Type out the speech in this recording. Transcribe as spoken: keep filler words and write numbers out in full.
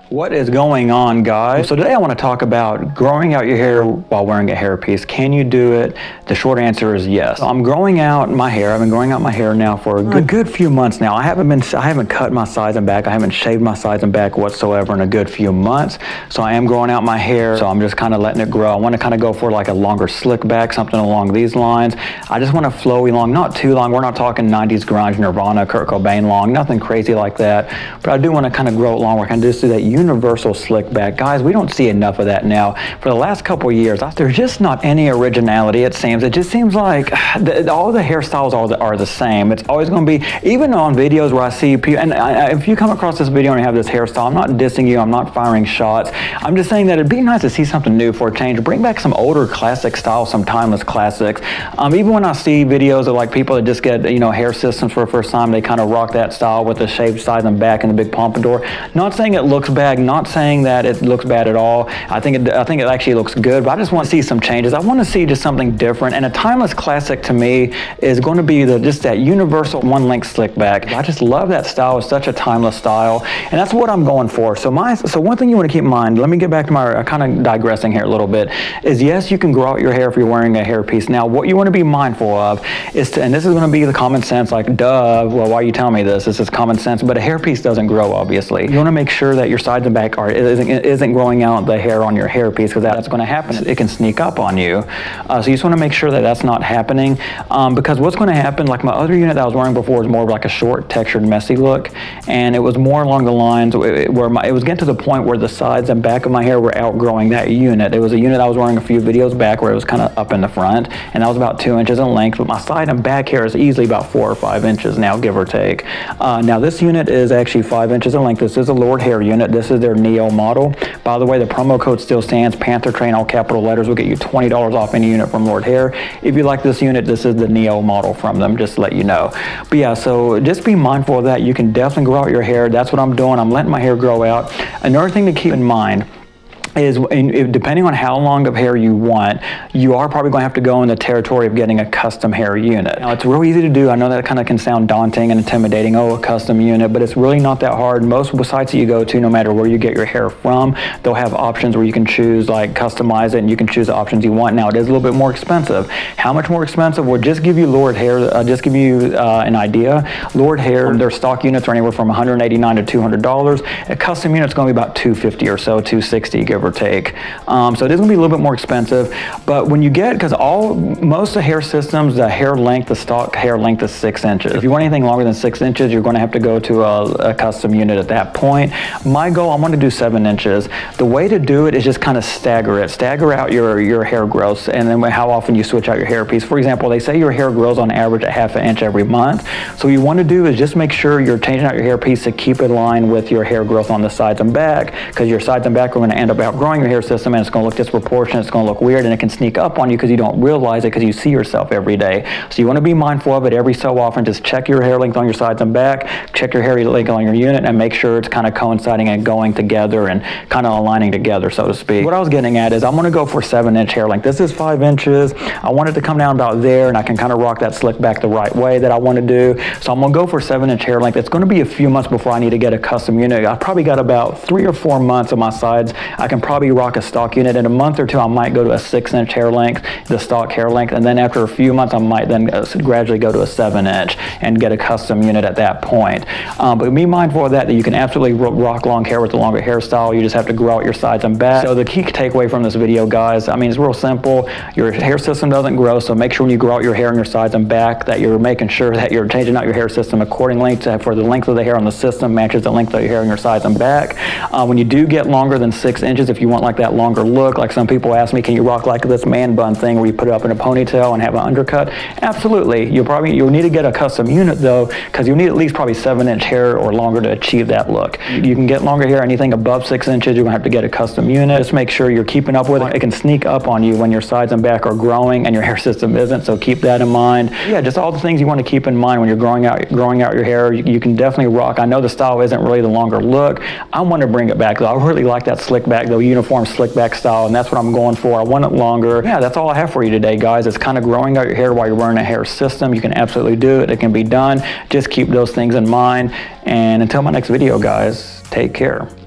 What is going on, guys? So today I want to talk about growing out your hair while wearing a hairpiece. Can you do it? The short answer is yes. So I'm growing out my hair. I've been growing out my hair now for a good, a good few months now. I haven't been, I haven't cut my sides and back. I haven't shaved my sides and back whatsoever in a good few months. So I am growing out my hair. So I'm just kind of letting it grow. I want to kind of go for like a longer slick back, something along these lines. I just want a flowy long, not too long. We're not talking nineties grunge, Nirvana, Kurt Cobain long, nothing crazy like that. But I do want to kind of grow it long. We're kind of just do that universal slick back. Guys, we don't see enough of that now. For the last couple of years, there's just not any originality, it seems. It just seems like the, all the hairstyles are the, are the same. It's always going to be, even on videos where I see people, and I, if you come across this video and you have this hairstyle, I'm not dissing you, I'm not firing shots. I'm just saying that it'd be nice to see something new for a change. Bring back some older classic styles, some timeless classics. Um, even when I see videos of like people that just get, you know, hair systems for the first time, they kind of rock that style with the shaved sides and back and the big pompadour. Not saying it looks bad, not saying that it looks bad at all. I think it, I think it actually looks good, but I just want to see some changes. I want to see just something different, and a timeless classic to me is going to be the just that universal one length slick back. I just love that style. It's such a timeless style, and that's what I'm going for. So my so one thing you want to keep in mind, let me get back to my, kind of digressing here a little bit, is yes, you can grow out your hair if you're wearing a hairpiece. Now what you want to be mindful of is to, and this is going to be the common sense, like duh, well, why are you telling me this? This is common sense, but a hairpiece doesn't grow, obviously. You want to make sure that your sides and back are isn't, isn't growing out the hair on your hairpiece, because that's going to happen. It can sneak up on you. Uh, so you just want to make sure that that's not happening, um, because what's going to happen, like my other unit that I was wearing before was more of like a short, textured, messy look, and it was more along the lines where my, it was getting to the point where the sides and back of my hair were outgrowing that unit. It was a unit I was wearing a few videos back where it was kind of up in the front, and that was about two inches in length, but my side and back hair is easily about four or five inches now, give or take. Uh, now this unit is actually five inches in length. This is a Lord Hair unit. This is their Neo model. By the way, the promo code still stands. Panther Train, all capital letters, will get you twenty dollars off any unit from Lord Hair. If you like this unit, this is the Neo model from them, just to let you know. But yeah, so just be mindful of that. You can definitely grow out your hair. That's what I'm doing. I'm letting my hair grow out. Another thing to keep in mind is, depending on how long of hair you want, you are probably going to have to go in the territory of getting a custom hair unit. Now, it's real easy to do. I know that kind of can sound daunting and intimidating, oh, a custom unit, but it's really not that hard. Most sites that you go to, no matter where you get your hair from, they'll have options where you can choose, like, customize it, and you can choose the options you want. Now, it is a little bit more expensive. How much more expensive? Well, just give you Lord Hair, uh, just give you uh, an idea. Lord Hair, their stock units are anywhere from one hundred eighty-nine dollars to two hundred dollars. A custom unit's going to be about two hundred fifty dollars or so, two hundred sixty dollars, give or take. Um, so it is going to be a little bit more expensive, but when you get, because all most of the hair systems, the hair length, the stock hair length is six inches. If you want anything longer than six inches, you're going to have to go to a, a custom unit at that point. My goal, I want to do seven inches. The way to do it is just kind of stagger it. Stagger out your, your hair growths, and then how often you switch out your hair piece. For example, they say your hair grows on average a half an inch every month. So what you want to do is just make sure you're changing out your hair piece to keep it in line with your hair growth on the sides and back, because your sides and back are going to end up outgrowing your hair system, and it's going to look disproportionate, it's going to look weird, and it can sneak up on you because you don't realize it, because you see yourself every day. So you want to be mindful of it every so often. Just check your hair length on your sides and back, check your hair length on your unit, and make sure it's kind of coinciding and going together and kind of aligning together, so to speak. What I was getting at is I'm going to go for seven inch hair length. This is five inches. I want it to come down about there, and I can kind of rock that slick back the right way that I want to do. So I'm going to go for seven inch hair length. It's going to be a few months before I need to get a custom unit. I've probably got about three or four months on my sides. I can probably rock a stock unit. In a month or two, I might go to a six inch hair length, the stock hair length, and then after a few months, I might then gradually go to a seven inch and get a custom unit at that point. Um, but be mindful of that, that you can absolutely rock long hair with the longer hairstyle. You just have to grow out your sides and back. So the key takeaway from this video, guys, I mean, it's real simple. Your hair system doesn't grow, so make sure when you grow out your hair on your sides and back that you're making sure that you're changing out your hair system accordingly to, for the length of the hair on the system matches the length of your hair on your sides and back. Uh, when you do get longer than six inches, if you want like that longer look, like some people ask me, can you rock like this man bun thing where you put it up in a ponytail and have an undercut? Absolutely. You'll probably you'll need to get a custom unit though, because you'll need at least probably seven inch hair or longer to achieve that look. You can get longer hair, anything above six inches, you're gonna have to get a custom unit. Just make sure you're keeping up with it. It can sneak up on you when your sides and back are growing and your hair system isn't, so keep that in mind. Yeah, just all the things you want to keep in mind when you're growing out growing out your hair. You, you can definitely rock. I know the style isn't really the longer look. I want to bring it back though. I really like that slick back, the uniform slick back style, and that's what I'm going for. I want it longer. Yeah, that's all I have for you today, guys. It's kind of growing out your hair while you're wearing a hair system. You can absolutely do it. It can be done. Just keep those things in mind. And until my next video, guys, take care.